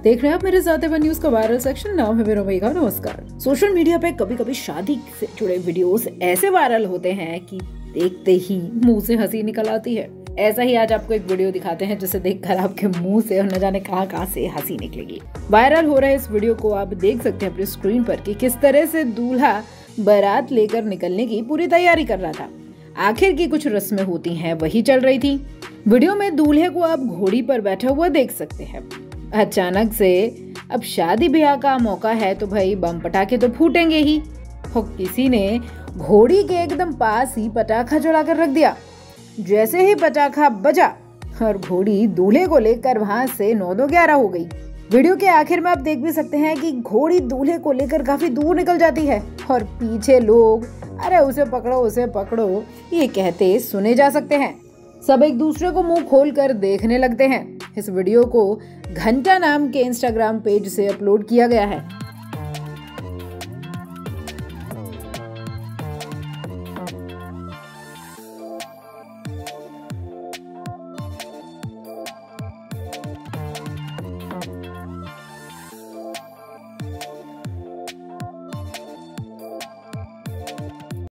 देख रहे हैं आप मेरे साथ वन न्यूज का वायरल सेक्शन। नाम है मेरा मेघा। नमस्कार। सोशल मीडिया पे कभी कभी शादी से जुड़े वीडियोस ऐसे वायरल होते हैं कि देखते ही मुंह से हंसी निकल आती है। ऐसा ही आज आपको एक वीडियो दिखाते हैं जिसे देखकर आपके मुंह से और न जाने कहां से हंसी निकलेगी। वायरल हो रहे इस वीडियो को आप देख सकते हैं अपनी स्क्रीन पर कि किस तरह से दूल्हा बारात लेकर निकलने की पूरी तैयारी कर रहा था। आखिर की कुछ रस्में होती हैं वही चल रही थी। वीडियो में दूल्हे को आप घोड़ी पर बैठा हुआ देख सकते हैं। अचानक से अब शादी ब्याह का मौका है तो भाई बम पटाखे तो फूटेंगे ही। और किसी ने घोड़ी के एकदम पास ही पटाखा चढ़ाकर रख दिया। जैसे ही पटाखा बजा और घोड़ी दूल्हे को लेकर वहां से 9-11 हो गई। वीडियो के आखिर में आप देख भी सकते हैं कि घोड़ी दूल्हे को लेकर काफी दूर निकल जाती है और पीछे लोग अरे उसे पकड़ो ये कहते सुने जा सकते हैं। सब एक दूसरे को मुंह खोल कर देखने लगते हैं। इस वीडियो को घंटा नाम के इंस्टाग्राम पेज से अपलोड किया गया है।